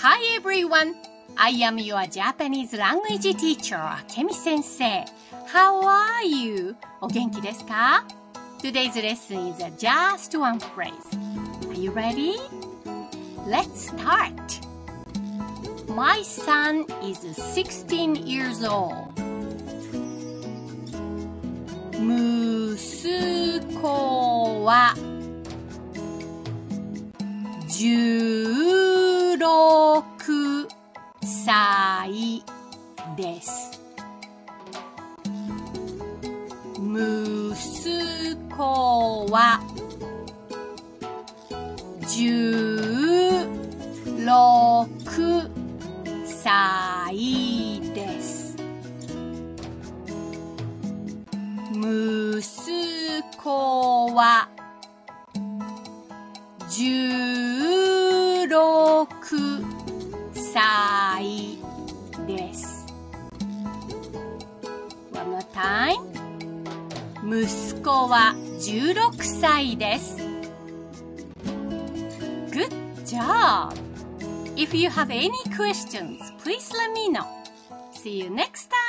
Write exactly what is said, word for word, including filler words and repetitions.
Hi everyone! I am your Japanese language teacher, Akemi sensei. How are you? お元気ですか? Today's lesson is just one phrase. Are you ready? Let's start. My son is sixteen years old. 息子はじゅうろくさいです。息子はじゅうろくさいです。息子はじゅうろくさいです。One more time. 息子はじゅうろくさいです。Good job! If you have any questions, please let me know. See you next time!